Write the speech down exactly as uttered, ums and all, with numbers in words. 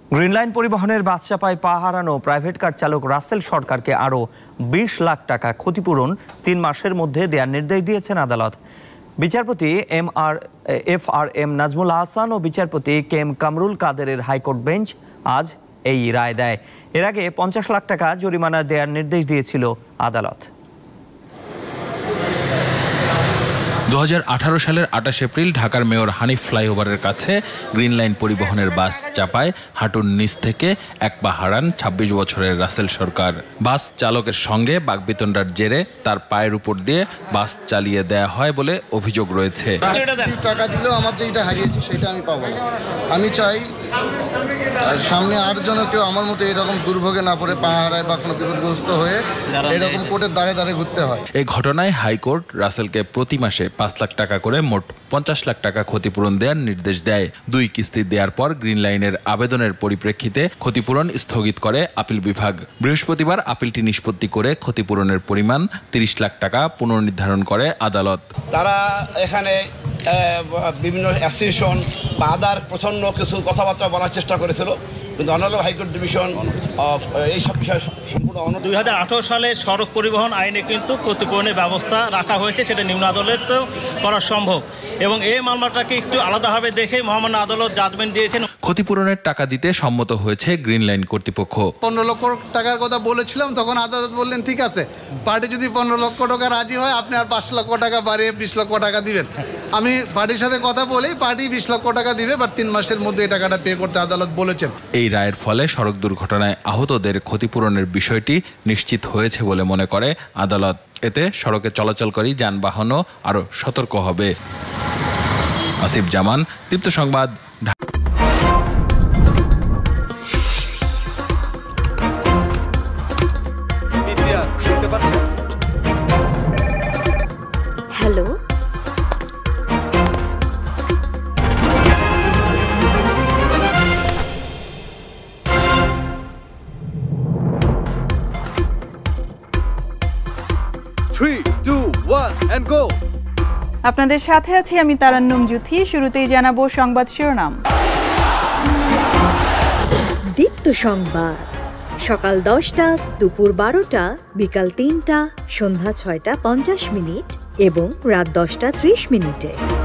Green line পরিবহনের বাস চাপায় পা হারানো প্রাইভেট কার চালক রাসেল সরকারকে আরও বিশ লাখ টাকা ক্ষতিপূরণ তিন মাসের মধ্যে দেওয়ার নির্দেশ দিয়েছেন আদালত। বিচারপতি M R F R M Nazmul Hasan ও বিচারপতি কে এম কামরুল কাদেরের হাইকোর্ট বেঞ্চ আজ এই রায় দেয়। এর আগে পঞ্চাশ লাখ টাকা জরিমানা দেওয়ার নির্দেশ দিয়েছিল আদালত। দু হাজার আঠারো সালের আটাশ এপ্রিল ঢাকার মেয়র হানিফ ফ্লাইওভারের কাছে গ্রিন লাইন পরিবহনের বাস চাপায় হাঁটুর নিচ থেকে এক পা হারান ছাব্বিশ বছরের রাসেল সরকার। বাস চালকের সঙ্গে বাকবিতণ্ডার জেরে তার পায়ের উপর দিয়ে বাস চালিয়ে দেয়া হয় বলে অভিযোগ রয়েছে। টাকা দিলেও আমার যেটা হারিয়েছি সেটা আমি পাবো না। আমি চাই সামনে আর যেন কেউ আমার মতো এরকম দুর্ভোগে না পড়ে, পা হারায় বা কোনো বিপদগ্রস্ত হয়ে এরকম কোর্টের দাঁড়ে দাঁড়ে ঘুরতে হয়। এই ঘটনায় হাইকোর্ট রাসেলকে প্রতি মাসে পাঁচ লাখ টাকা করে মোট পঞ্চাশ লাখ টাকা ক্ষতিপূরণ দেওয়ার নির্দেশ দেয়। দুই কিস্তি দেওয়ার পর গ্রিন লাইনের আবেদনের পরিপ্রেক্ষিতে ক্ষতিপূরণ স্থগিত করে আপিল বিভাগ। বৃহস্পতিবার আপিলটি নিষ্পত্তি করে ক্ষতিপূরণের পরিমাণ তিরিশ লাখ টাকা পুনর্নির্ধারণ করে আদালত। তারা এখানে বিভিন্ন অ্যাসোসিয়েশন বা আদার প্রচণ্ড কিছু কথাবার্তা বলার চেষ্টা করেছিল, কিন্তু অনারেবল হাইকোর্ট ডিভিশন এইসব বিষয়ে সম্পূর্ণ দুই হাজার আঠারো সালে সড়ক পরিবহন আইনে কিন্তু ক্ষতিপূরণের ব্যবস্থা রাখা হয়েছে, সেটা নিম্ন আদালতেও করা সম্ভব এবং এই মামলাটাকে একটু আলাদাভাবে দেখে মহামান্য আদালত জাজমেন্ট দিয়েছেন। ক্ষতিপূরণের টাকা দিতে সম্মত হয়েছে গ্রিন লাইন কর্তৃপক্ষ। পনেরো লক্ষ টাকার কথা বলেছিলাম, তখন আদালত বললেন ঠিক আছে, পার্টি যদি পনেরো লক্ষ টাকা রাজি হয় আপনি আর পাঁচ লক্ষ টাকা বাড়িয়ে বিশ লক্ষ টাকা দিবেন। আমি পার্টির সাথে কথা বলেই পার্টি বিশ লক্ষ টাকা দিবে, বাট তিন মাসের মধ্যে এই টাকাটা পে করতে আদালত বলেছেন। এই রায়ের ফলে সড়ক দুর্ঘটনায় আহতদের ক্ষতিপূরণের বিষয়টি নিশ্চিত হয়েছে বলে মনে করে আদালত। এতে সড়কে চলাচলকারী যানবাহনও আরও সতর্ক হবে। Asif Zaman, Deepto Sangbad. Hello, three two one and go. আপনাদের সাথে আছি আমি তারান্নুম জুথি। শুরুতেই জানাবো সংবাদ শিরোনাম। দীপ্ত সংবাদ সকাল দশটা, দুপুর বারোটা, বিকাল তিনটা, সন্ধ্যা ছয়টা পঞ্চাশ মিনিট এবং রাত দশটা ত্রিশ মিনিটে।